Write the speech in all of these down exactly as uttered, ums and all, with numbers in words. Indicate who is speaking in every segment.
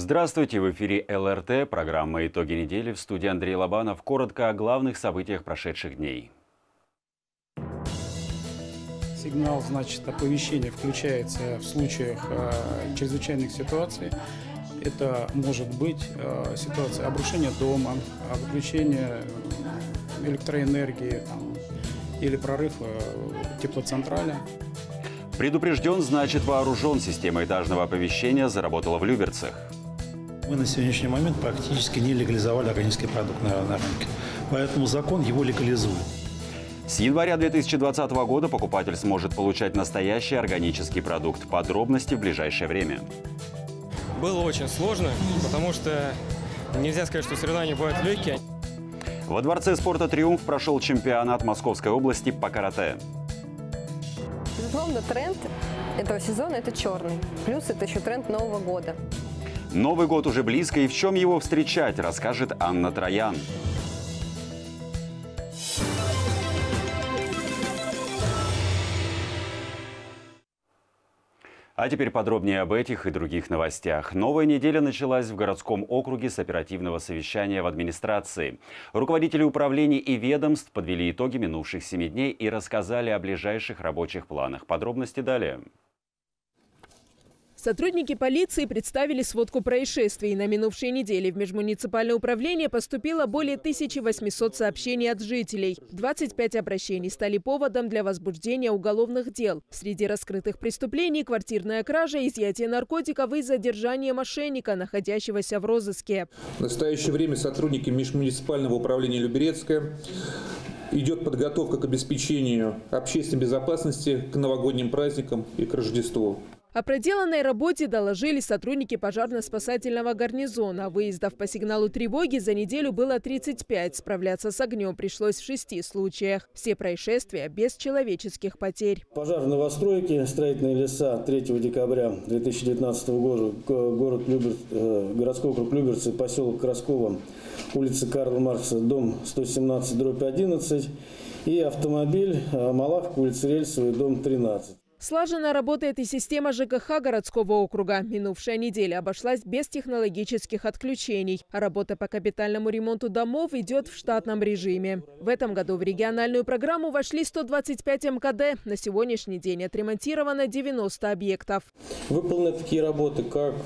Speaker 1: Здравствуйте, в эфире эл эр тэ, программа «Итоги недели», в студии Андрей Лобанов. Коротко о главных событиях прошедших дней.
Speaker 2: Сигнал, значит, оповещения включается в случаях э, чрезвычайных ситуаций. Это может быть э, ситуация обрушения дома, выключения электроэнергии там, или прорыв э, теплоцентрали.
Speaker 1: Предупрежден, значит вооружен. Система этажного оповещения заработала в Люберцах.
Speaker 3: Мы на сегодняшний момент практически не легализовали органический продукт на, на рынке. Поэтому закон его легализует.
Speaker 1: С января две тысячи двадцатого года покупатель сможет получать настоящий органический продукт. Подробности в ближайшее время.
Speaker 4: Было очень сложно, потому что нельзя сказать, что соревнования бывают легкие.
Speaker 1: Во Дворце спорта «Триумф» прошел чемпионат Московской области по карате.
Speaker 5: Безусловно, тренд этого сезона – это черный. Плюс это еще тренд Нового года.
Speaker 1: Новый год уже близко, и в чем его встречать, расскажет Анна Троян. А теперь подробнее об этих и других новостях. Новая неделя началась в городском округе с оперативного совещания в администрации. Руководители управлений и ведомств подвели итоги минувших семи дней и рассказали о ближайших рабочих планах. Подробности далее.
Speaker 6: Сотрудники полиции представили сводку происшествий. На минувшей неделе в межмуниципальное управление поступило более тысячи восьмисот сообщений от жителей. двадцать пять обращений стали поводом для возбуждения уголовных дел. Среди раскрытых преступлений – квартирная кража, изъятие наркотиков и задержание мошенника, находящегося в розыске.
Speaker 7: В настоящее время сотрудники межмуниципального управления Люберецка идет подготовка к обеспечению общественной безопасности к новогодним праздникам и к Рождеству.
Speaker 6: О проделанной работе доложили сотрудники пожарно-спасательного гарнизона. Выездов по сигналу тревоги за неделю было тридцать пять. Справляться с огнем пришлось в шести случаях. Все происшествия без человеческих потерь.
Speaker 8: Пожар в новостройке, строительные леса третьего декабря две тысячи девятнадцатого года, город Любер, городской округ Люберцы, поселок Красково, улица Карла Маркса, дом сто семнадцать дробь одиннадцать и автомобиль Малаховка, улица Рельсовая, дом тринадцать.
Speaker 6: Слаженно работает и система жэ ка ха городского округа. Минувшая неделя обошлась без технологических отключений. А работа по капитальному ремонту домов идет в штатном режиме. В этом году в региональную программу вошли сто двадцать пять эм ка дэ. На сегодняшний день отремонтировано девяносто объектов.
Speaker 8: Выполнены такие работы, как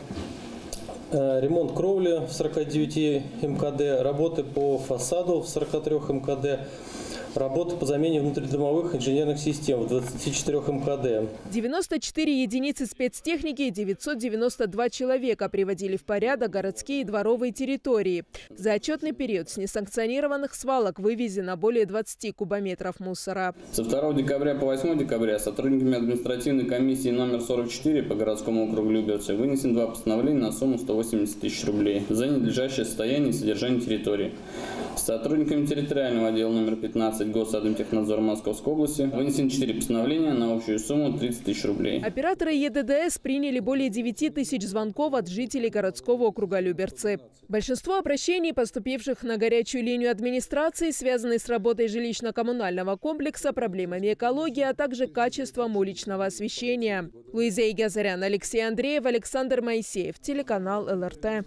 Speaker 8: ремонт кровли в сорока девяти эм ка дэ, работы по фасаду в сорока трёх эм ка дэ, работа по замене внутридомовых инженерных систем в двадцати четырёх эм ка дэ.
Speaker 6: девяносто четыре единицы спецтехники и девятьсот девяносто два человека приводили в порядок городские и дворовые территории. За отчетный период с несанкционированных свалок вывезено более двадцати кубометров мусора.
Speaker 9: Со второго декабря по восьмое декабря сотрудниками административной комиссии номер сорок четыре по городскому округу Люберцы вынесено два постановления на сумму сто восемьдесят тысяч рублей за ненадлежащее состояние и содержание территории. Сотрудниками территориального отдела номер пятнадцать Госадминтехнадзора Московской области вынесены четыре постановления на общую сумму тридцать тысяч рублей.
Speaker 6: Операторы е дэ дэ эс приняли более девяти тысяч звонков от жителей городского округа Люберцы. Большинство обращений, поступивших на горячую линию администрации, связаны с работой жилищно-коммунального комплекса, проблемами экологии, а также качеством уличного освещения. Луиза Игазарян, Алексей Андреев, Александр Моисеев, телеканал эл эр тэ.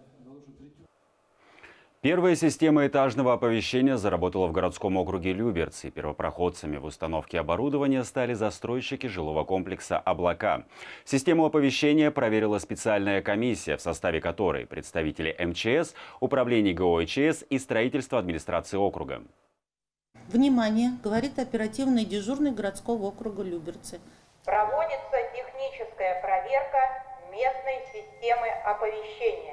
Speaker 1: Первая система этажного оповещения заработала в городском округе Люберцы. Первопроходцами в установке оборудования стали застройщики жилого комплекса «Облака». Систему оповещения проверила специальная комиссия, в составе которой представители эм че эс, управление гэ о че эс и строительства администрации округа.
Speaker 10: Внимание, говорит оперативный дежурный городского округа Люберцы.
Speaker 11: Проводится техническая проверка местной системы оповещения.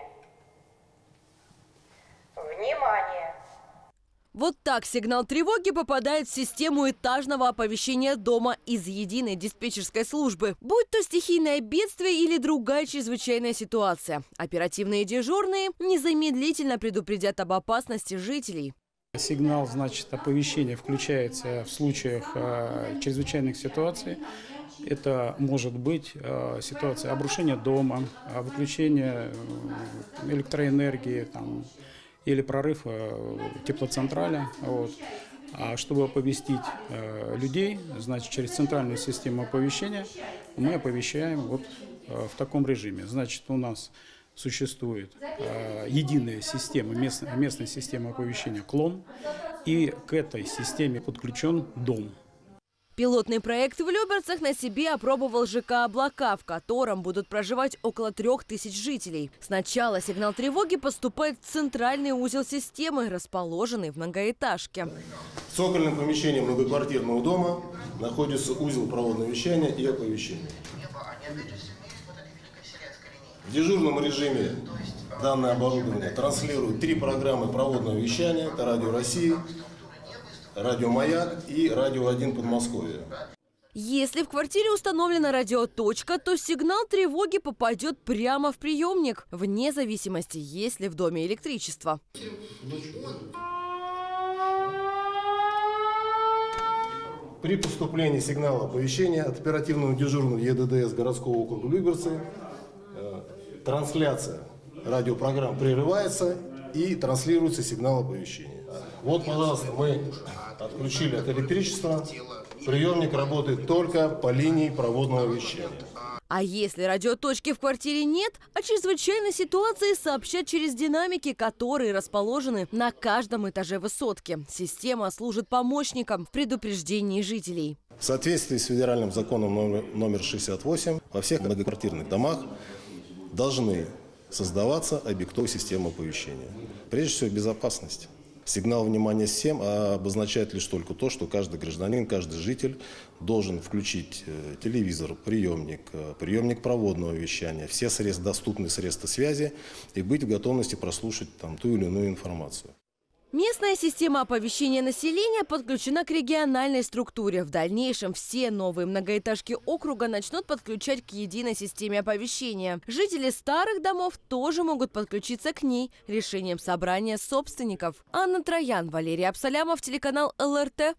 Speaker 11: Внимание!
Speaker 12: Вот так сигнал тревоги попадает в систему этажного оповещения дома из единой диспетчерской службы. Будь то стихийное бедствие или другая чрезвычайная ситуация. Оперативные дежурные незамедлительно предупредят об опасности жителей.
Speaker 2: Сигнал, значит, оповещения включается в случаях э, чрезвычайных ситуаций. Это может быть э, ситуация обрушения дома, выключения электроэнергии, там, или прорыв э, теплоцентрали. Вот. А чтобы оповестить э, людей, значит, через центральную систему оповещения мы оповещаем вот э, в таком режиме. Значит, у нас существует э, единая система, местная, местная система оповещения «Клон», и к этой системе подключен дом.
Speaker 12: Пилотный проект в Люберцах на себе опробовал ЖК «Облака», в котором будут проживать около трех тысяч жителей. Сначала сигнал тревоги поступает в центральный узел системы, расположенный в многоэтажке.
Speaker 13: В цокольном помещении многоквартирного дома находится узел проводного вещания и оповещения. В дежурном режиме данное оборудование транслирует три программы проводного вещания. Это «Радио России», «Радио Маяк» и «Радио один Подмосковье».
Speaker 12: Если в квартире установлена радиоточка, то сигнал тревоги попадет прямо в приемник, вне зависимости, есть ли в доме электричество.
Speaker 13: При поступлении сигнала оповещения от оперативного дежурного ЕДДС городского округа Люберцы э, трансляция радиопрограмм прерывается и транслируется сигнал оповещения. Вот, пожалуйста, мы отключили от электричества. Приемник работает только по линии проводного вещания.
Speaker 12: А если радиоточки в квартире нет, о чрезвычайной ситуации сообщат через динамики, которые расположены на каждом этаже высотки. Система служит помощником в предупреждении жителей.
Speaker 13: В соответствии с федеральным законом номер, номер шестьдесят восемь, во всех многоквартирных домах должны создаваться объектовые системы оповещения. Прежде всего, безопасность. Сигнал внимания всем обозначает лишь только то, что каждый гражданин, каждый житель должен включить телевизор, приемник, приемник проводного вещания, все средства, доступные средства связи и быть в готовности прослушать там ту или иную информацию.
Speaker 12: Местная система оповещения населения подключена к региональной структуре. В дальнейшем все новые многоэтажки округа начнут подключать к единой системе оповещения. Жители старых домов тоже могут подключиться к ней решением собрания собственников. Анна Троян, Валерий Абсалямов, телеканал эл эр тэ.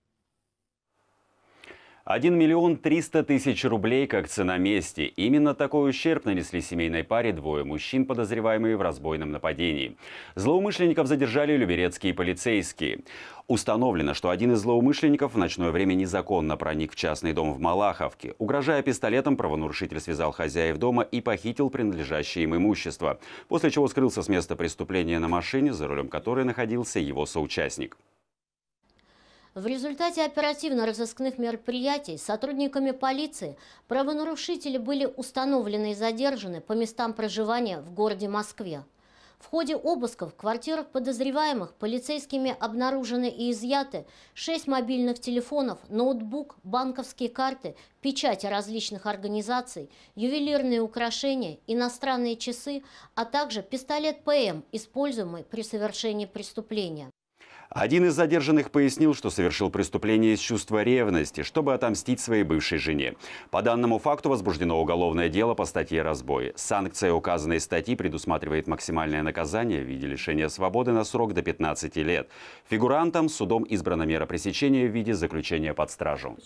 Speaker 1: один миллион триста тысяч рублей как цена мести. Именно такой ущерб нанесли семейной паре двое мужчин, подозреваемые в разбойном нападении. Злоумышленников задержали люберецкие полицейские. Установлено, что один из злоумышленников в ночное время незаконно проник в частный дом в Малаховке. Угрожая пистолетом, правонарушитель связал хозяев дома и похитил принадлежащее им имущество, после чего скрылся с места преступления на машине, за рулем которой находился его соучастник.
Speaker 14: В результате оперативно-розыскных мероприятий сотрудниками полиции правонарушители были установлены и задержаны по местам проживания в городе Москве. В ходе обысков в квартирах подозреваемых полицейскими обнаружены и изъяты шесть мобильных телефонов, ноутбук, банковские карты, печати различных организаций, ювелирные украшения, иностранные часы, а также пистолет пэ эм, используемый при совершении преступления.
Speaker 1: Один из задержанных пояснил, что совершил преступление из чувства ревности, чтобы отомстить своей бывшей жене. По данному факту возбуждено уголовное дело по статье «Разбой». Санкция указанной статьи предусматривает максимальное наказание в виде лишения свободы на срок до пятнадцати лет. Фигурантам судом избрана мера пресечения в виде заключения под стражу.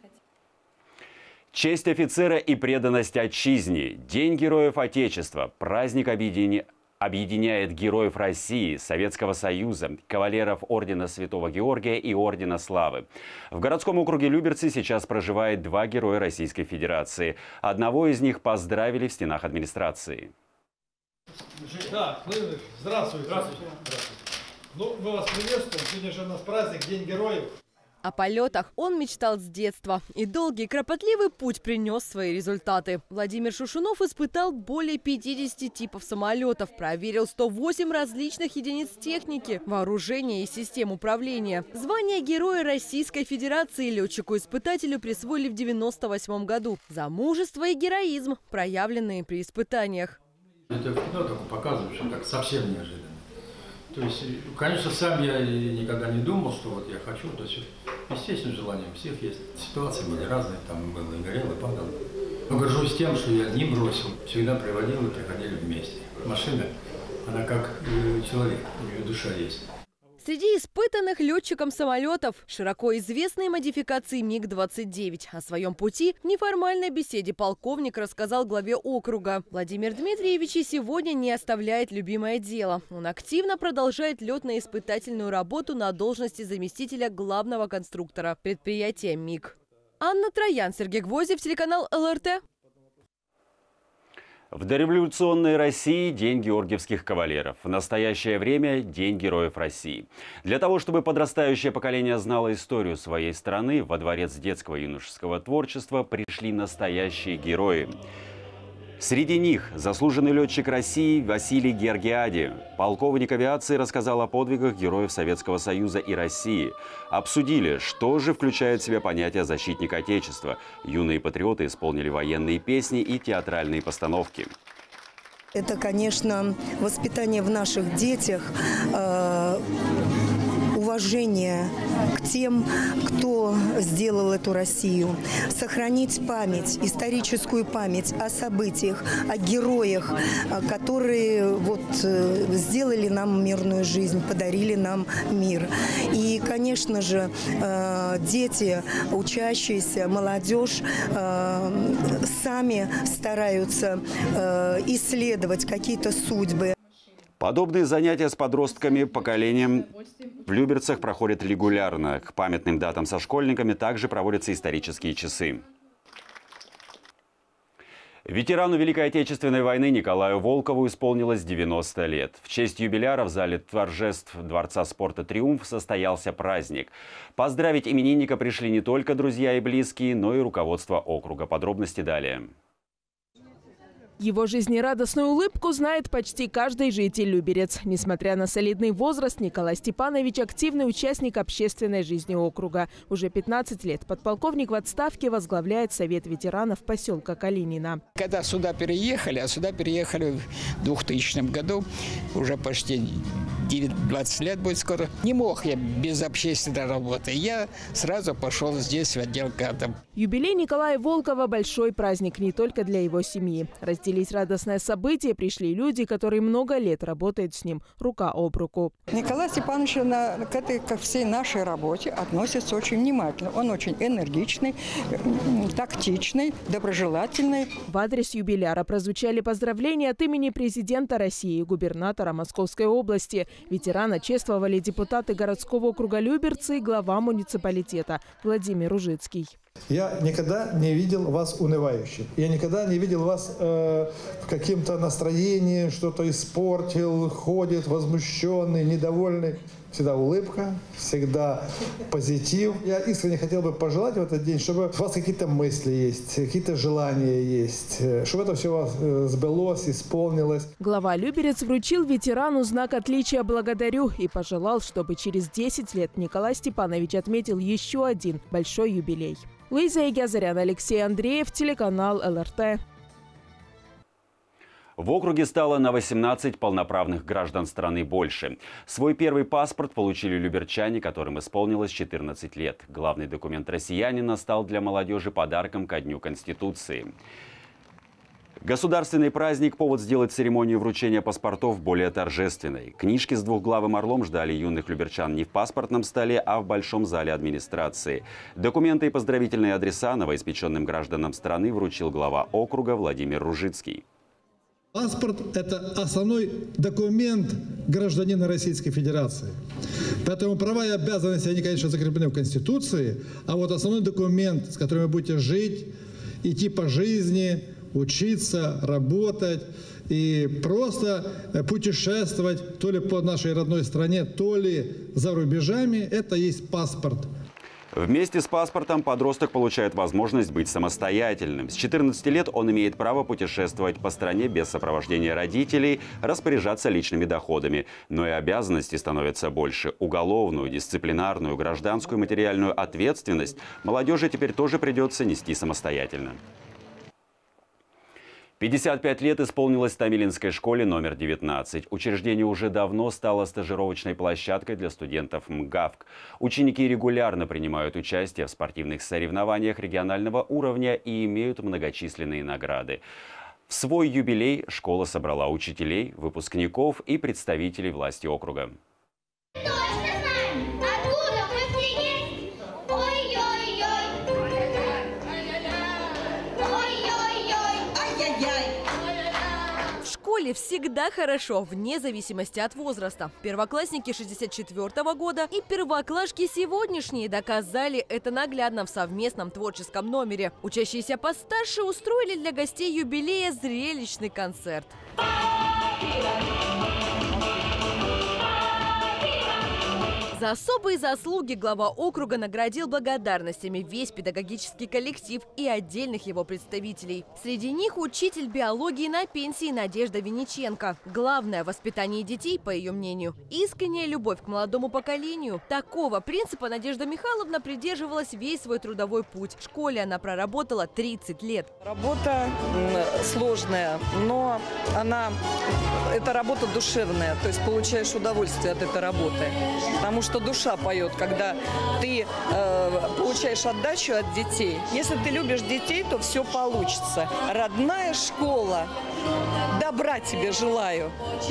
Speaker 1: Честь офицера и преданность отчизне. День Героев Отечества. Праздник объединения. Объединяет героев России, Советского Союза, кавалеров Ордена Святого Георгия и Ордена Славы. В городском округе Люберцы сейчас проживает два героя Российской Федерации. Одного из них поздравили в стенах администрации.
Speaker 15: Да, здравствуйте. Здравствуйте. Ну, мы вас приветствуем. Сегодня же у нас праздник, День Героев.
Speaker 12: О полетах он мечтал с детства. И долгий кропотливый путь принес свои результаты. Владимир Шушунов испытал более пятидесяти типов самолетов, проверил сто восемь различных единиц техники, вооружения и систем управления. Звание Героя Российской Федерации летчику-испытателю присвоили в девяносто восьмом году. За мужество и героизм, проявленные при испытаниях.
Speaker 16: Это в кино только показывают, что так совсем неожиданно. То есть, конечно, сам я никогда не думал, что вот я хочу. То есть, естественно, желание у всех есть. Ситуации были разные, там было и горело, и падало. Но горжусь тем, что я не бросил, всегда приводил и приходили вместе. Машина, она как человек, у нее душа есть.
Speaker 12: Среди испытанных летчиком самолетов широко известные модификации миг двадцать девять. О своем пути в неформальной беседе полковник рассказал главе округа. Владимир Дмитриевич и сегодня не оставляет любимое дело. Он активно продолжает летно-испытательную работу на должности заместителя главного конструктора предприятия МиГ. Анна Троян, Сергей Гвоздев, телеканал эл эр тэ.
Speaker 1: В дореволюционной России День георгиевских кавалеров. В настоящее время День героев России. Для того, чтобы подрастающее поколение знало историю своей страны, во Дворец детского и юношеского творчества пришли настоящие герои. Среди них заслуженный летчик России Василий Гергиади. Полковник авиации рассказал о подвигах героев Советского Союза и России. Обсудили, что же включает в себя понятие защитника Отечества. Юные патриоты исполнили военные песни и театральные постановки.
Speaker 17: Это, конечно, воспитание в наших детях, э уважение к тем, кто сделал эту Россию, сохранить память, историческую память о событиях, о героях, которые вот сделали нам мирную жизнь, подарили нам мир. И, конечно же, дети, учащиеся, молодежь сами стараются исследовать какие-то судьбы.
Speaker 1: Подобные занятия с подростками поколением в Люберцах проходят регулярно. К памятным датам со школьниками также проводятся исторические часы. Ветерану Великой Отечественной войны Николаю Волкову исполнилось девяносто лет. В честь юбиляра в зале торжеств Дворца спорта «Триумф» состоялся праздник. Поздравить именинника пришли не только друзья и близкие, но и руководство округа. Подробности далее.
Speaker 6: Его жизнерадостную улыбку знает почти каждый житель Люберец. Несмотря на солидный возраст, Николай Степанович – активный участник общественной жизни округа. Уже пятнадцать лет подполковник в отставке возглавляет Совет ветеранов поселка Калинина.
Speaker 18: Когда сюда переехали, а сюда переехали в двухтысячном году, уже почти двадцать лет будет скоро, не мог я без общественной работы. Я сразу пошел здесь в отдел кадров.
Speaker 6: Юбилей Николая Волкова – большой праздник не только для его семьи. Разделить радостное событие пришли люди, которые много лет работают с ним рука об руку.
Speaker 19: Николай Степанович на, к этой, ко всей нашей работе относится очень внимательно. Он очень энергичный, тактичный, доброжелательный.
Speaker 6: В адрес юбиляра прозвучали поздравления от имени президента России и губернатора Московской области. Ветерана чествовали депутаты городского округа Люберцы и глава муниципалитета Владимир Ужицкий.
Speaker 15: Я никогда не видел вас унывающим. Я никогда не видел вас э, в каком-то настроении, что-то испортил, ходит возмущенный, недовольный. Всегда улыбка, всегда позитив. Я искренне хотел бы пожелать в этот день, чтобы у вас какие-то мысли есть, какие-то желания есть, чтобы это все у вас сбылось, исполнилось.
Speaker 6: Глава Люберец вручил ветерану знак отличия «Благодарю» и пожелал, чтобы через десять лет Николай Степанович отметил еще один большой юбилей. Луиза Егязарян, Алексей Андреев, телеканал эл эр тэ.
Speaker 1: В округе стало на восемнадцать полноправных граждан страны больше. Свой первый паспорт получили люберчане, которым исполнилось четырнадцать лет. Главный документ россиянина стал для молодежи подарком ко Дню Конституции. Государственный праздник – повод сделать церемонию вручения паспортов более торжественной. Книжки с двухглавым орлом ждали юных люберчан не в паспортном столе, а в большом зале администрации. Документы и поздравительные адреса новоиспеченным гражданам страны вручил глава округа Владимир Ружицкий.
Speaker 15: Паспорт – это основной документ гражданина Российской Федерации. Поэтому права и обязанности, они, конечно, закреплены в Конституции, а вот основной документ, с которым вы будете жить, идти по жизни, учиться, работать и просто путешествовать то ли по нашей родной стране, то ли за рубежами, это есть паспорт.
Speaker 1: Вместе с паспортом подросток получает возможность быть самостоятельным. С четырнадцати лет он имеет право путешествовать по стране без сопровождения родителей, распоряжаться личными доходами. Но и обязанностей становятся больше. Уголовную, дисциплинарную, гражданскую, материальную ответственность молодежи теперь тоже придется нести самостоятельно. пятьдесят пять лет исполнилось Томилинской школе номер девятнадцать. Учреждение уже давно стало стажировочной площадкой для студентов МГАВК. Ученики регулярно принимают участие в спортивных соревнованиях регионального уровня и имеют многочисленные награды. В свой юбилей школа собрала учителей, выпускников и представителей власти округа.
Speaker 12: школе всегда хорошо, вне зависимости от возраста. Первоклассники шестьдесят четвёртого года и первоклашки сегодняшние доказали это наглядно в совместном творческом номере. Учащиеся постарше устроили для гостей юбилея зрелищный концерт. За особые заслуги глава округа наградил благодарностями весь педагогический коллектив и отдельных его представителей. Среди них учитель биологии на пенсии Надежда Винниченко. Главное в воспитании детей, по ее мнению, искренняя любовь к молодому поколению. Такого принципа Надежда Михайловна придерживалась весь свой трудовой путь. В школе она проработала тридцать лет.
Speaker 20: Работа сложная, но она, это работа душевная, то есть получаешь удовольствие от этой работы. Потому что душа поет, когда ты э, получаешь отдачу от детей. Если ты любишь детей, то все получится. Родная школа, добра тебе желаю.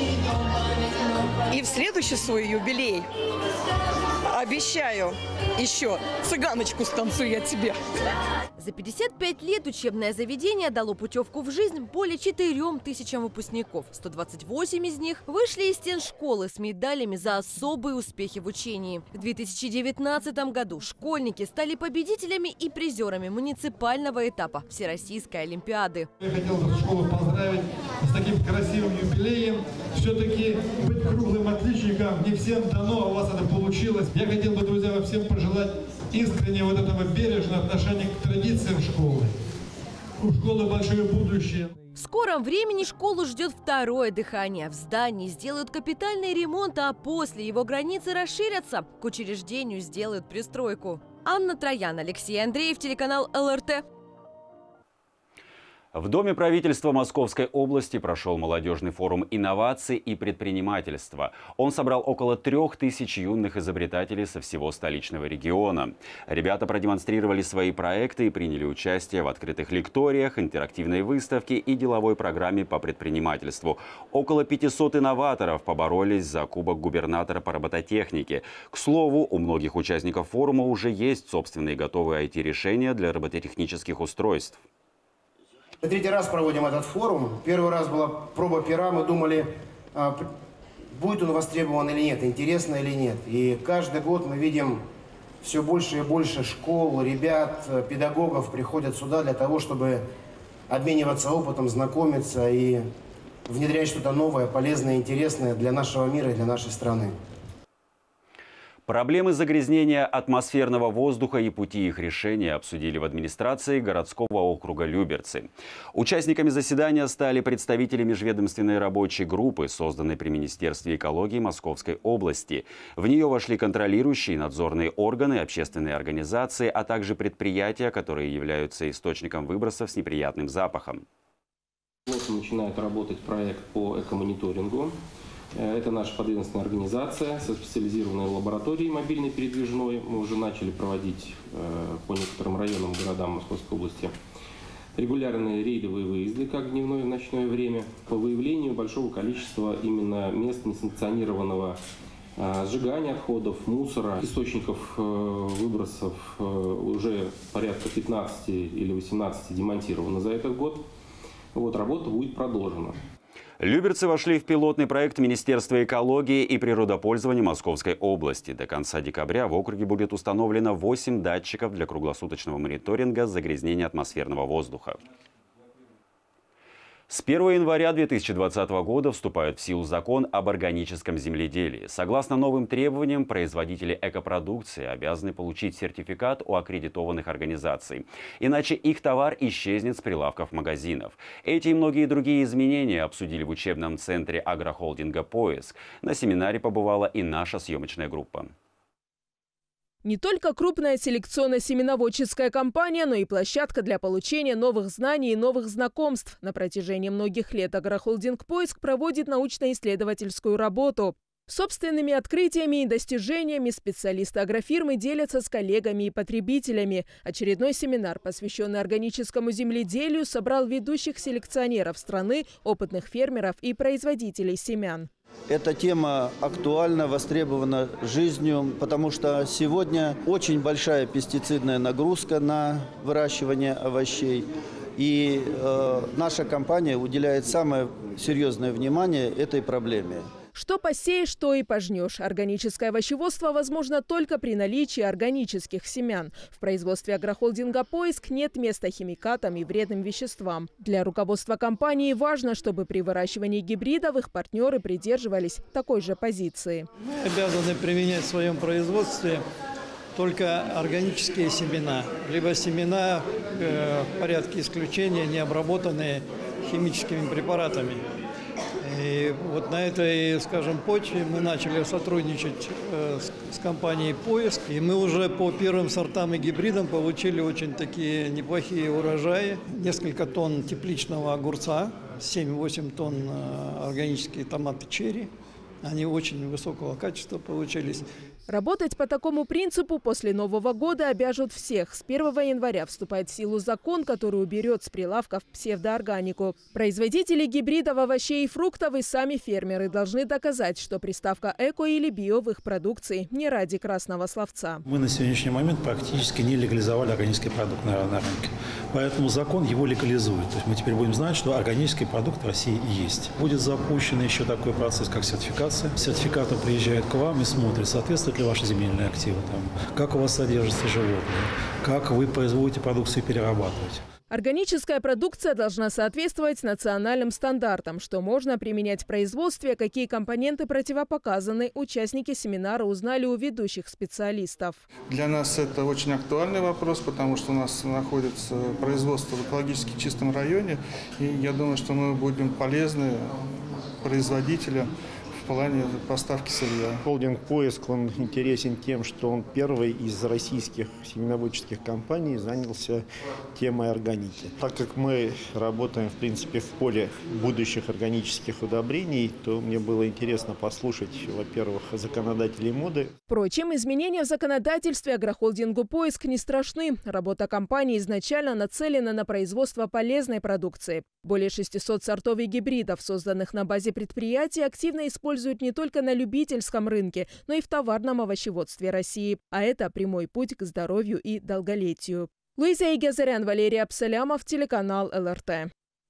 Speaker 20: И в следующий свой юбилей обещаю еще цыганочку станцую я тебе.
Speaker 12: За пятьдесят пять лет учебное заведение дало путевку в жизнь более четырём тысячам выпускников. сто двадцать восемь из них вышли из стен школы с медалями за особые успехи в учении. В две тысячи девятнадцатом году школьники стали победителями и призерами муниципального этапа Всероссийской олимпиады.
Speaker 15: Я хотел бы школу поздравить с таким красивым юбилеем. Все-таки быть круглым отличником не всем дано, а у вас это получилось. Я хотел бы, друзья, вам всем пожелать искренне вот этого бережного отношения к традициям школы. У школы большое будущее.
Speaker 12: В скором времени школу ждет второе дыхание. В здании сделают капитальный ремонт, а после его границы расширятся. К учреждению сделают пристройку. Анна Троян, Алексей Андреев, телеканал эл эр тэ.
Speaker 1: В Доме правительства Московской области прошел молодежный форум инноваций и предпринимательства. Он собрал около трех тысяч юных изобретателей со всего столичного региона. Ребята продемонстрировали свои проекты и приняли участие в открытых лекториях, интерактивной выставке и деловой программе по предпринимательству. Около пятисот инноваторов поборолись за кубок губернатора по робототехнике. К слову, у многих участников форума уже есть собственные готовые ай ти-решения для робототехнических устройств.
Speaker 21: Мы третий раз проводим этот форум. Первый раз была проба пера. Мы думали, будет он востребован или нет, интересно или нет. И каждый год мы видим все больше и больше школ, ребят, педагогов приходят сюда для того, чтобы обмениваться опытом, знакомиться и внедрять что-то новое, полезное, интересное для нашего мира и для нашей страны.
Speaker 1: Проблемы загрязнения атмосферного воздуха и пути их решения обсудили в администрации городского округа Люберцы. Участниками заседания стали представители межведомственной рабочей группы, созданной при Министерстве экологии Московской области. В нее вошли контролирующие надзорные органы, общественные организации, а также предприятия, которые являются источником выбросов с неприятным запахом.
Speaker 22: Вот начинает работать проект по экомониторингу. Это наша подведомственная организация со специализированной лабораторией мобильной передвижной. Мы уже начали проводить по некоторым районам, городам Московской области регулярные рейдовые выезды, как в дневное и в ночное время, по выявлению большого количества именно мест несанкционированного сжигания отходов, мусора, источников выбросов. Уже порядка пятнадцати или восемнадцати демонтировано за этот год. Вот, работа будет продолжена.
Speaker 1: Люберцы вошли в пилотный проект Министерства экологии и природопользования Московской области. До конца декабря в округе будет установлено восемь датчиков для круглосуточного мониторинга загрязнения атмосферного воздуха. С первого января две тысячи двадцатого года вступает в силу закон об органическом земледелии. Согласно новым требованиям, производители экопродукции обязаны получить сертификат у аккредитованных организаций. Иначе их товар исчезнет с прилавков магазинов. Эти и многие другие изменения обсудили в учебном центре агрохолдинга «Поиск». На семинаре побывала и наша съемочная группа.
Speaker 6: Не только крупная селекционно-семеноводческая компания, но и площадка для получения новых знаний и новых знакомств. На протяжении многих лет агрохолдинг «Поиск» проводит научно-исследовательскую работу. Собственными открытиями и достижениями специалисты агрофирмы делятся с коллегами и потребителями. Очередной семинар, посвященный органическому земледелию, собрал ведущих селекционеров страны, опытных фермеров и производителей семян.
Speaker 23: Эта тема актуальна, востребована жизнью, потому что сегодня очень большая пестицидная нагрузка на выращивание овощей. И э, наша компания уделяет самое серьезное внимание этой проблеме.
Speaker 6: Что посеешь, то и пожнешь. Органическое овощеводство возможно только при наличии органических семян. В производстве агрохолдинга «Поиск» нет места химикатам и вредным веществам. Для руководства компании важно, чтобы при выращивании гибридов их партнеры придерживались такой же позиции.
Speaker 3: Мы обязаны применять в своем производстве только органические семена, либо семена э, в порядке исключения, не обработанные химическими препаратами. И вот на этой, скажем, почве мы начали сотрудничать э, с, с компанией «Поиск». И мы уже по первым сортам и гибридам получили очень такие неплохие урожаи. Несколько тонн тепличного огурца, семь-восемь тонн э, органические томаты черри. Они очень высокого качества получились.
Speaker 6: Работать по такому принципу после Нового года обяжут всех. С первого января вступает в силу закон, который уберет с прилавков псевдоорганику. Производители гибридов овощей и фруктов и сами фермеры должны доказать, что приставка «эко» или «био» в их продукции не ради красного словца.
Speaker 2: Мы на сегодняшний момент практически не легализовали органический продукт на, на рынке. Поэтому закон его легализует. То есть мы теперь будем знать, что органический продукт в России есть. Будет запущен еще такой процесс, как сертификация. Сертификатор приезжает к вам и смотрит, соответствует ли ваши земельные активы, там, как у вас содержатся животные, как вы производите продукцию и перерабатываете.
Speaker 6: Органическая продукция должна соответствовать национальным стандартам, что можно применять в производстве, какие компоненты противопоказаны, участники семинара узнали у ведущих специалистов.
Speaker 4: Для нас это очень актуальный вопрос, потому что у нас находится производство в экологически чистом районе, и я думаю, что мы будем полезны производителям в плане поставки сырья.
Speaker 5: Холдинг «Поиск» он интересен тем, что он первый из российских семеноводческих компаний занялся темой органики. Так как мы работаем, в принципе, в поле будущих органических удобрений, то мне было интересно послушать, во-первых, законодателей моды.
Speaker 6: Впрочем, изменения в законодательстве агрохолдингу «Поиск» не страшны. Работа компании изначально нацелена на производство полезной продукции. Более шестисот сортов и гибридов, созданных на базе предприятия, активно используют не только на любительском рынке, но и в товарном овощеводстве России. А это прямой путь к здоровью и долголетию. Луиза Игазарян, Валерий Абсалямов, телеканал эл эр тэ.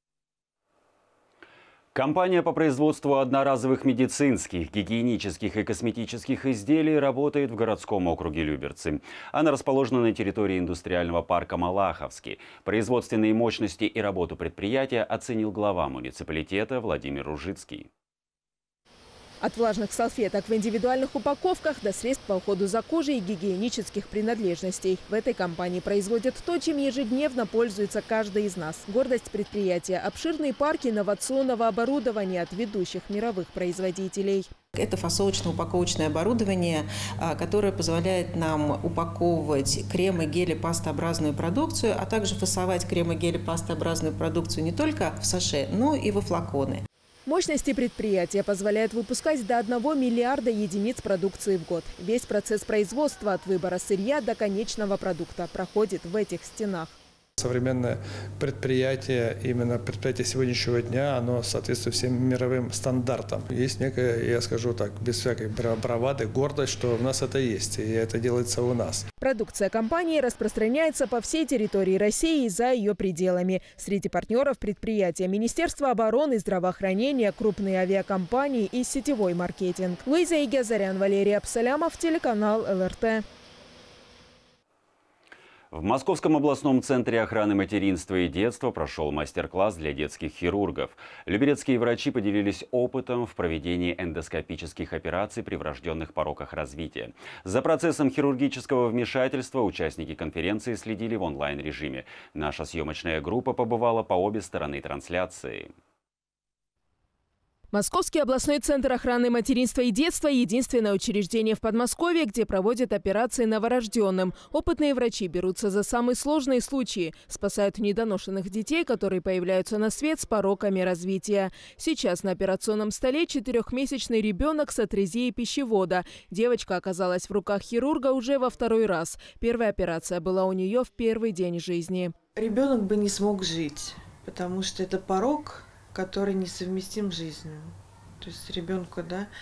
Speaker 1: Компания по производству одноразовых медицинских, гигиенических и косметических изделий работает в городском округе Люберцы. Она расположена на территории индустриального парка Малаховский. Производственные мощности и работу предприятия оценил глава муниципалитета Владимир Ружицкий.
Speaker 6: От влажных салфеток в индивидуальных упаковках до средств по уходу за кожей и гигиенических принадлежностей. В этой компании производят то, чем ежедневно пользуется каждый из нас. Гордость предприятия – обширные парки инновационного оборудования от ведущих мировых производителей.
Speaker 24: Это фасовочно-упаковочное оборудование, которое позволяет нам упаковывать крем и гели пастообразную продукцию, а также фасовать крем и гели пастообразную продукцию не только в саше, но и во флаконы.
Speaker 6: Мощности предприятия позволяют выпускать до одного миллиарда единиц продукции в год. Весь процесс производства от выбора сырья до конечного продукта проходит в этих стенах.
Speaker 4: Современное предприятие, именно предприятие сегодняшнего дня, оно соответствует всем мировым стандартам. Есть некая, я скажу так, без всякой бравады, гордость, что у нас это есть, и это делается у нас.
Speaker 6: Продукция компании распространяется по всей территории России и за ее пределами. Среди партнеров предприятия Министерство обороны, здравоохранения, крупные авиакомпании и сетевой маркетинг. Луиза Игазарян, Валерий Абсалямов, телеканал эл эр тэ.
Speaker 1: В Московском областном центре охраны материнства и детства прошел мастер-класс для детских хирургов. Люберецкие врачи поделились опытом в проведении эндоскопических операций при врожденных пороках развития. За процессом хирургического вмешательства участники конференции следили в онлайн-режиме. Наша съемочная группа побывала по обе стороны трансляции.
Speaker 6: Московский областной центр охраны материнства и детства – единственное учреждение в Подмосковье, где проводят операции новорожденным. Опытные врачи берутся за самые сложные случаи. Спасают недоношенных детей, которые появляются на свет с пороками развития. Сейчас на операционном столе четырехмесячный ребенок с атрезией пищевода. Девочка оказалась в руках хирурга уже во второй раз. Первая операция была у нее в первый день жизни.
Speaker 25: Ребенок бы не смог жить, потому что это порок, который несовместим с жизнью. То есть ребенку, да,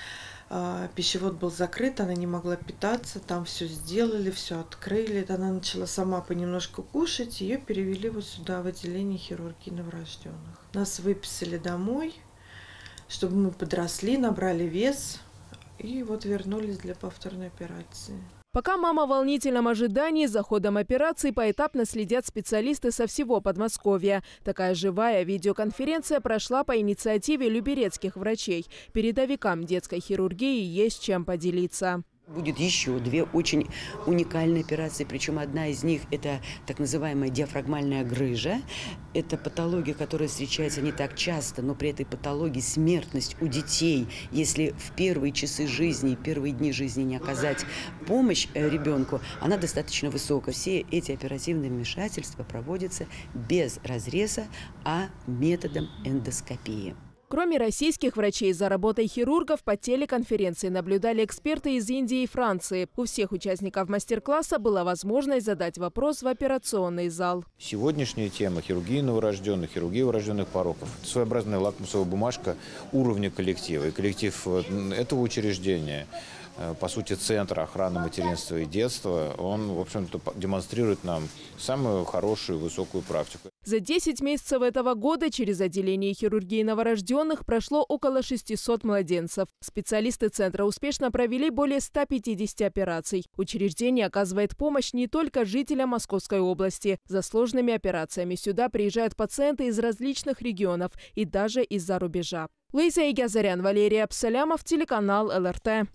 Speaker 25: Пищевод был закрыт, она не могла питаться, там все сделали, все открыли. Она начала сама понемножку кушать, ее перевели вот сюда, в отделение хирургии новорожденных. Нас выписали домой, чтобы мы подросли, набрали вес и вот вернулись для повторной операции.
Speaker 6: Пока мама в волнительном ожидании, за ходом операции поэтапно следят специалисты со всего Подмосковья. Такая живая видеоконференция прошла по инициативе люберецких врачей. Передовикам детской хирургии есть чем поделиться.
Speaker 7: Будет еще две очень уникальные операции, причем одна из них – это так называемая диафрагмальная грыжа. Это патология, которая встречается не так часто, но при этой патологии смертность у детей, если в первые часы жизни, первые дни жизни не оказать помощь ребенку, она достаточно высокая. Все эти оперативные вмешательства проводятся без разреза, а методом эндоскопии.
Speaker 6: Кроме российских врачей, за работой хирургов по телеконференции наблюдали эксперты из Индии и Франции. У всех участников мастер-класса была возможность задать вопрос в операционный зал.
Speaker 8: Сегодняшняя тема – хирургия новорожденных, хирургия врожденных пороков. Это своеобразная лакмусовая бумажка уровня коллектива. И коллектив этого учреждения, по сути, Центр охраны материнства и детства, он, в общем-то, демонстрирует нам самую хорошую высокую практику.
Speaker 6: За десять месяцев этого года через отделение хирургии новорожденных прошло около шестисот младенцев. Специалисты центра успешно провели более ста пятидесяти операций. Учреждение оказывает помощь не только жителям Московской области. За сложными операциями сюда приезжают пациенты из различных регионов и даже из-за рубежа. Луиза Игазарян, Валерий Абсалямов, телеканал эл эр тэ.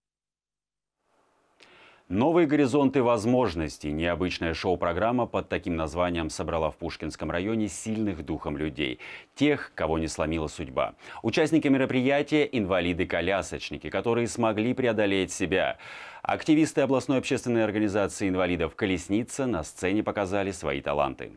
Speaker 1: Новые горизонты возможностей. Необычная шоу-программа под таким названием собрала в Пушкинском районе сильных духом людей. Тех, кого не сломила судьба. Участники мероприятия – инвалиды-колясочники, которые смогли преодолеть себя. Активисты областной общественной организации инвалидов «Колесница» на сцене показали свои таланты.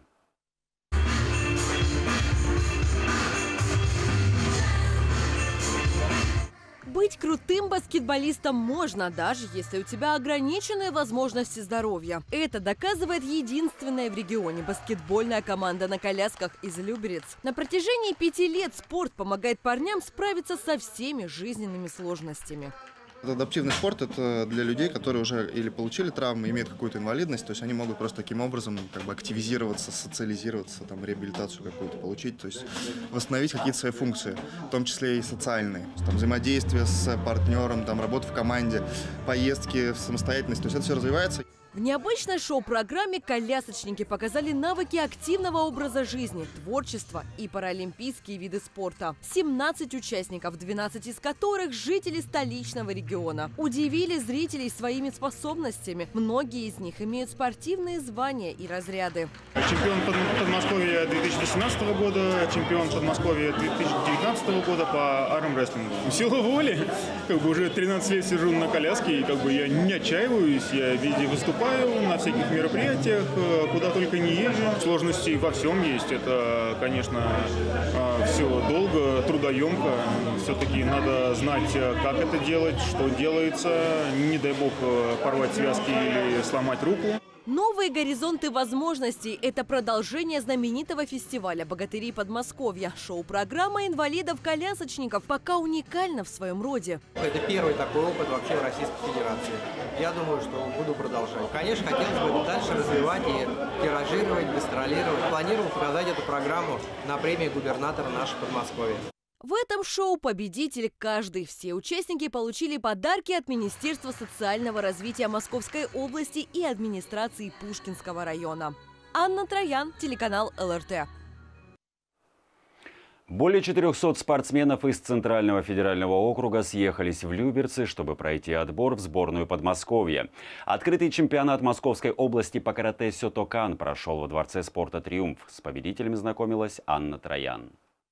Speaker 12: Быть крутым баскетболистом можно, даже если у тебя ограниченные возможности здоровья. Это доказывает единственная в регионе баскетбольная команда на колясках из Люберец. На протяжении пяти лет спорт помогает парням справиться со всеми жизненными сложностями.
Speaker 9: Адаптивный спорт – это для людей, которые уже или получили травмы, имеют какую-то инвалидность, то есть они могут просто таким образом как бы активизироваться, социализироваться, там, реабилитацию какую-то получить, то есть восстановить какие-то свои функции, в том числе и социальные, там, взаимодействие с партнером, там, работа в команде, поездки, самостоятельность, то есть это все развивается.
Speaker 12: В необычной шоу-программе колясочники показали навыки активного образа жизни, творчества и паралимпийские виды спорта. семнадцать участников, двенадцать из которых жители столичного региона. Удивили зрителей своими способностями. Многие из них имеют спортивные звания и разряды.
Speaker 10: Чемпион Подмосковья две тысячи восемнадцатого года, чемпион Подмосковья две тысячи девятнадцатого года по армрестлингу. Сила воли. Как бы уже тринадцать лет сижу на коляске, и как бы я не отчаиваюсь, я везде выступаю. На всяких мероприятиях, куда только не езжу. Сложности во всем есть. Это, конечно, все долго, трудоемко. Все-таки надо знать, как это делать, что делается. Не дай бог порвать связки или сломать руку.
Speaker 12: Новые горизонты возможностей – это продолжение знаменитого фестиваля «Богатыри Подмосковья». Шоу-программа инвалидов-колясочников пока уникальна в своем роде.
Speaker 11: Это первый такой опыт вообще в Российской Федерации. Я думаю, что буду продолжать. Конечно, хотелось бы дальше развивать и тиражировать, гастролировать. Планирую показать эту программу на премии губернатора нашего Подмосковья.
Speaker 12: В этом шоу победитель каждый. Все участники получили подарки от Министерства социального развития Московской области и администрации Пушкинского района. Анна Троян, телеканал эл эр тэ.
Speaker 1: Более четырёхсот спортсменов из Центрального федерального округа съехались в Люберцы, чтобы пройти отбор в сборную Подмосковья. Открытый чемпионат Московской области по карате Сётокан прошел во Дворце спорта «Триумф». С победителями знакомилась Анна Троян.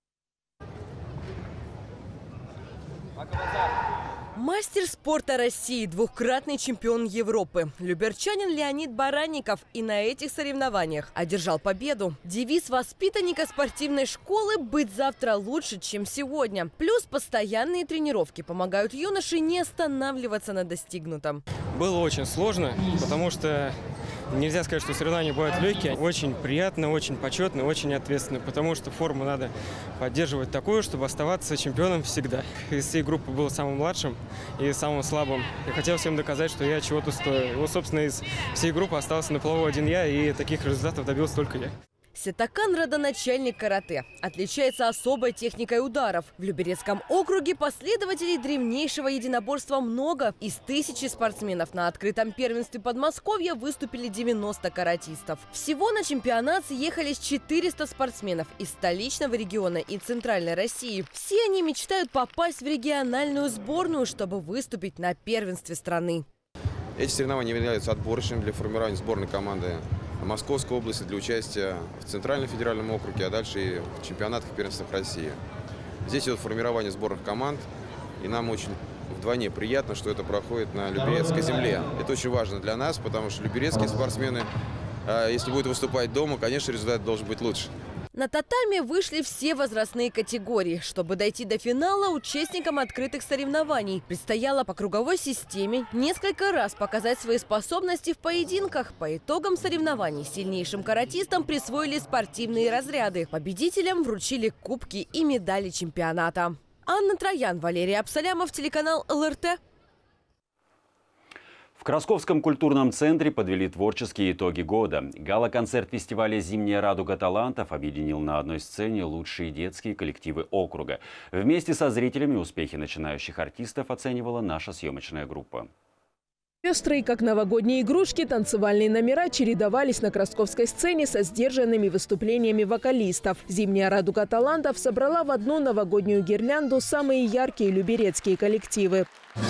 Speaker 12: Мастер спорта России, двукратный чемпион Европы. Люберчанин Леонид Баранников и на этих соревнованиях одержал победу. Девиз воспитанника спортивной школы – быть завтра лучше, чем сегодня. Плюс постоянные тренировки помогают юноше не останавливаться на достигнутом.
Speaker 26: Было очень сложно, потому что нельзя сказать, что соревнования бывают легкие. Очень приятно, очень почетно, очень ответственно, потому что форму надо поддерживать такую, чтобы оставаться чемпионом всегда. Из всей группы был самым младшим, и самым слабым. Я хотел всем доказать, что я чего-то стою. Вот, собственно, из всей группы остался на плаву один я, и таких результатов добился только я.
Speaker 12: Сетакан – родоначальник карате. Отличается особой техникой ударов. В Люберецком округе последователей древнейшего единоборства много. Из тысячи спортсменов на открытом первенстве Подмосковья выступили девяносто каратистов. Всего на чемпионат съехались четыреста спортсменов из столичного региона и центральной России. Все они мечтают попасть в региональную сборную, чтобы выступить на первенстве страны.
Speaker 13: Эти соревнования являются отборочными для формирования сборной команды Московской области для участия в Центральном федеральном округе, а дальше и в чемпионатах и первенствах России. Здесь идет формирование сборных команд, и нам очень вдвойне приятно, что это проходит на Люберецкой земле. Это очень важно для нас, потому что люберецкие спортсмены, если будут выступать дома, конечно, результат должен быть лучше.
Speaker 12: На татами вышли все возрастные категории. Чтобы дойти до финала, участникам открытых соревнований предстояло по круговой системе несколько раз показать свои способности в поединках. По итогам соревнований сильнейшим каратистам присвоили спортивные разряды. Победителям вручили кубки и медали чемпионата. Анна Троян, Валерий Абсалямов, телеканал эл эр тэ.
Speaker 1: В Красковском культурном центре подвели творческие итоги года. Гала-концерт фестиваля «Зимняя радуга талантов» объединил на одной сцене лучшие детские коллективы округа. Вместе со зрителями успехи начинающих артистов оценивала наша съемочная группа.
Speaker 6: Пестрые, как новогодние игрушки, танцевальные номера чередовались на красковской сцене со сдержанными выступлениями вокалистов. «Зимняя радуга талантов» собрала в одну новогоднюю гирлянду самые яркие люберецкие коллективы.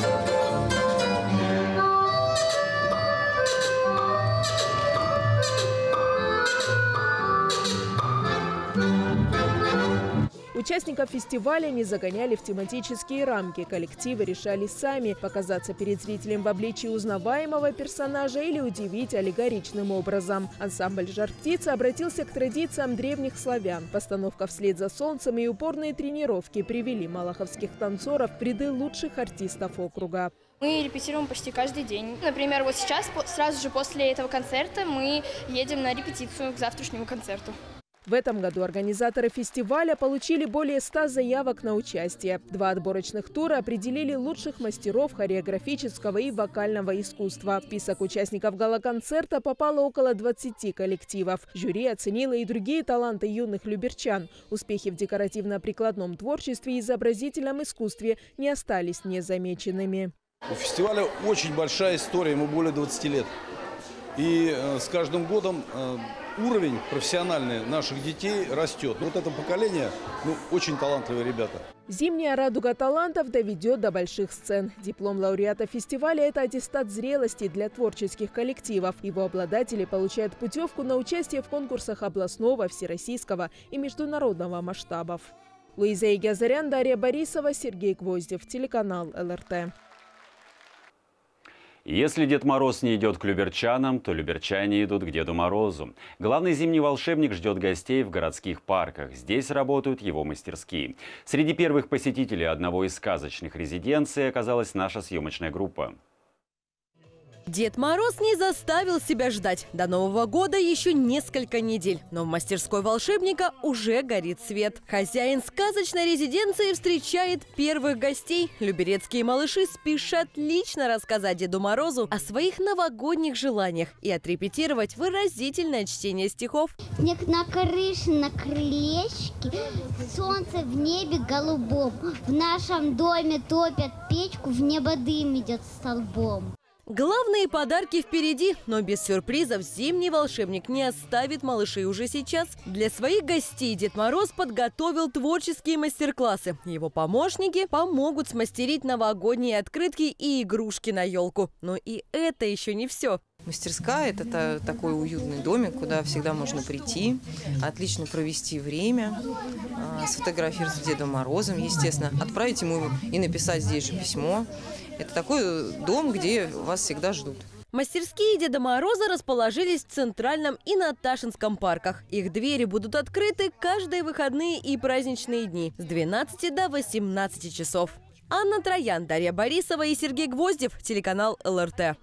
Speaker 6: Участников фестиваля не загоняли в тематические рамки. Коллективы решали сами показаться перед зрителем в обличии узнаваемого персонажа или удивить аллегоричным образом. Ансамбль «Жар-птица» обратился к традициям древних славян. Постановка «Вслед за солнцем» и упорные тренировки привели малаховских танцоров в ряды лучших артистов округа.
Speaker 14: Мы репетируем почти каждый день. Например, вот сейчас, сразу же после этого концерта, мы едем на репетицию к завтрашнему концерту.
Speaker 6: В этом году организаторы фестиваля получили более ста заявок на участие. Два отборочных тура определили лучших мастеров хореографического и вокального искусства. В список участников гала-концерта попало около двадцати коллективов. Жюри оценило и другие таланты юных люберчан. Успехи в декоративно-прикладном творчестве и изобразительном искусстве не остались незамеченными.
Speaker 16: У фестиваля очень большая история, ему более двадцати лет. И э, с каждым годом э, уровень профессиональный наших детей растет. Вот это поколение, ну, очень талантливые ребята.
Speaker 6: «Зимняя радуга талантов» доведет до больших сцен. Диплом лауреата фестиваля – это аттестат зрелости для творческих коллективов. Его обладатели получают путевку на участие в конкурсах областного, всероссийского и международного масштабов. Луиза Игязарян, Дарья Борисова, Сергей Гвоздев, телеканал эл эр тэ.
Speaker 1: Если Дед Мороз не идет к люберчанам, то люберчане идут к Деду Морозу. Главный зимний волшебник ждет гостей в городских парках. Здесь работают его мастерские. Среди первых посетителей одного из сказочных резиденций оказалась наша съемочная группа.
Speaker 12: Дед Мороз не заставил себя ждать. До Нового года еще несколько недель. Но в мастерской волшебника уже горит свет. Хозяин сказочной резиденции встречает первых гостей. Люберецкие малыши спешат лично рассказать Деду Морозу о своих новогодних желаниях и отрепетировать выразительное чтение стихов.
Speaker 17: Снег на крыше, на крылечке, солнце в небе голубом. В нашем доме топят печку, в небо дым идет столбом.
Speaker 12: Главные подарки впереди, но без сюрпризов зимний волшебник не оставит малышей уже сейчас. Для своих гостей Дед Мороз подготовил творческие мастер-классы. Его помощники помогут смастерить новогодние открытки и игрушки на елку. Но и это еще не все.
Speaker 18: Мастерская – это такой уютный домик, куда всегда можно прийти, отлично провести время, сфотографироваться с Дедом Морозом, естественно, отправить ему и написать здесь же письмо. Это такой дом, где вас всегда ждут.
Speaker 12: Мастерские Деда Мороза расположились в Центральном и Наташинском парках. Их двери будут открыты каждые выходные и праздничные дни с двенадцати до восемнадцати часов. Анна Троян, Дарья Борисова и Сергей Гвоздев, телеканал эл эр тэ.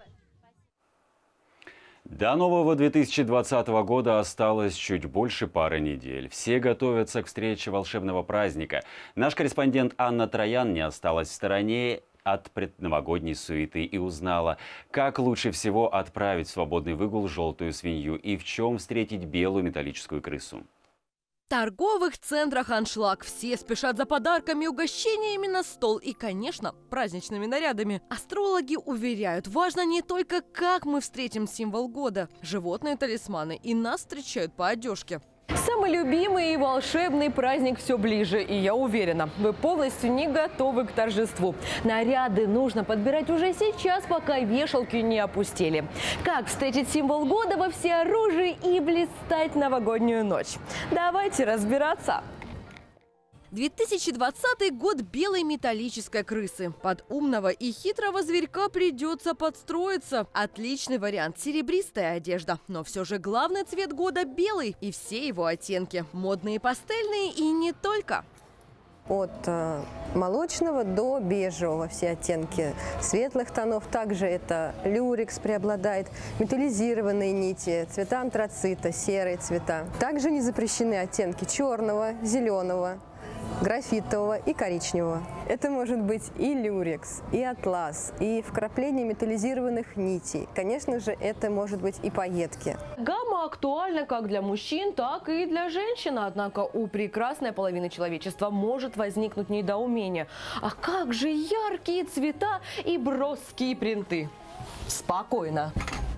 Speaker 1: До нового две тысячи двадцатого года осталось чуть больше пары недель. Все готовятся к встрече волшебного праздника. Наш корреспондент Анна Троян не осталась в стороне от предновогодней суеты и узнала, как лучше всего отправить в свободный выгул желтую свинью и в чем встретить белую металлическую крысу.
Speaker 12: В торговых центрах аншлаг. Все спешат за подарками, угощениями на стол и, конечно, праздничными нарядами. Астрологи уверяют, важно не только, как мы встретим символ года. Животные талисманы и нас встречают по одежке. Самый любимый и волшебный праздник все ближе. И я уверена, вы полностью не готовы к торжеству. Наряды нужно подбирать уже сейчас, пока вешалки не опустели. Как встретить символ года во всеоружии и блистать новогоднюю ночь? Давайте разбираться. две тысячи двадцатый год белой металлической крысы. Под умного и хитрого зверька придется подстроиться. Отличный вариант – серебристая одежда. Но все же главный цвет года – белый. И все его оттенки. Модные пастельные и не только.
Speaker 15: От э, молочного до бежевого все оттенки светлых тонов. Также это люрекс преобладает, металлизированные нити, цвета антрацита, серые цвета. Также не запрещены оттенки черного, зеленого, графитового и коричневого. Это может быть и люрекс, и атлас, и вкрапление металлизированных нитей. Конечно же, это может быть и пайетки.
Speaker 12: Гамма актуальна как для мужчин, так и для женщин. Однако у прекрасной половины человечества может возникнуть недоумение. А как же яркие цвета и броские принты? Спокойно.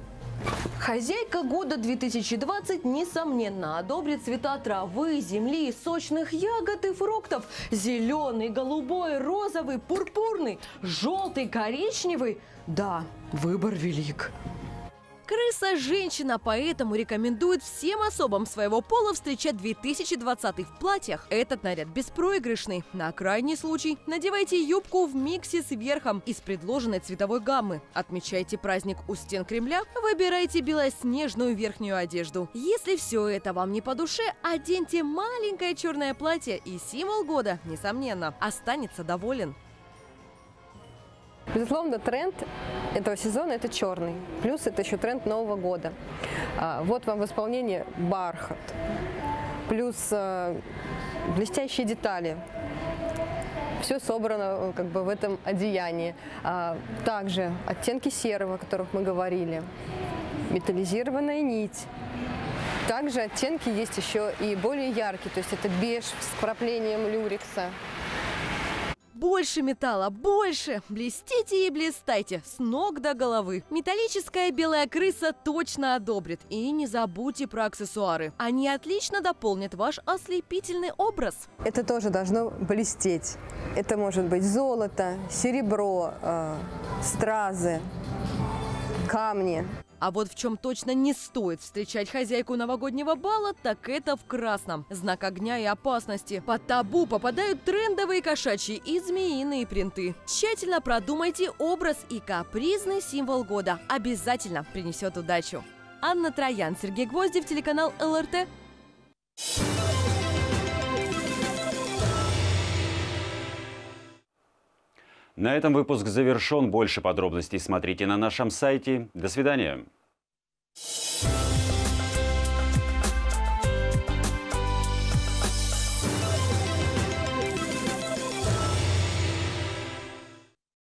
Speaker 12: Хозяйка года две тысячи двадцать, несомненно, одобрит цвета травы, земли, сочных ягод и фруктов. Зеленый, голубой, розовый, пурпурный, желтый, коричневый. Да, выбор велик. Крыса-женщина, поэтому рекомендует всем особам своего пола встречать две тысячи двадцатый в платьях. Этот наряд беспроигрышный. На крайний случай надевайте юбку в миксе с верхом из предложенной цветовой гаммы. Отмечайте праздник у стен Кремля, выбирайте белоснежную верхнюю одежду. Если все это вам не по душе, оденьте маленькое черное платье, и символ года, несомненно, останется доволен.
Speaker 15: Безусловно, тренд этого сезона – это черный. Плюс это еще тренд Нового года. А, вот вам в исполнении бархат. Плюс а, блестящие детали. Все собрано как бы в этом одеянии. А, также оттенки серого, о которых мы говорили. Металлизированная нить. Также оттенки есть еще и более яркие. То есть это беж с вкраплением люрекса.
Speaker 12: Больше металла, больше! Блестите и блистайте с ног до головы. Металлическая белая крыса точно одобрит. И не забудьте про аксессуары. Они отлично дополнят ваш ослепительный образ.
Speaker 15: Это тоже должно блестеть. Это может быть золото, серебро, э, стразы, камни.
Speaker 12: А вот в чем точно не стоит встречать хозяйку новогоднего бала, так это в красном. Знак огня и опасности. Под табу попадают трендовые кошачьи и змеиные принты. Тщательно продумайте образ, и капризный символ года обязательно принесет удачу. Анна Троян, Сергей Гвоздев, телеканал эл эр тэ.
Speaker 1: На этом выпуск завершен. Больше подробностей смотрите на нашем сайте. До свидания.